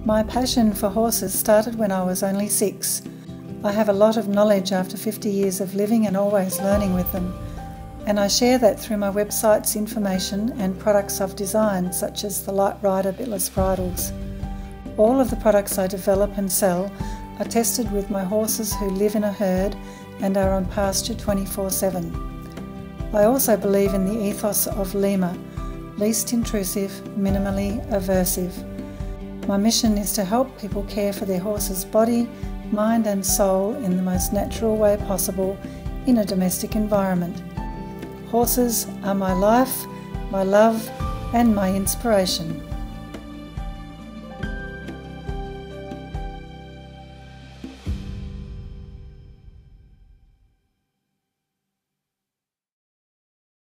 My passion for horses started when I was only 6. I have a lot of knowledge after 50 years of living and always learning with them, and I share that through my website's information and products I've designed, such as the Light Rider Bitless Bridles. All of the products I develop and sell are tested with my horses who live in a herd and are on pasture 24/7. I also believe in the ethos of Lima, least intrusive, minimally aversive. My mission is to help people care for their horse's body, mind and soul in the most natural way possible in a domestic environment. Horses are my life, my love and my inspiration.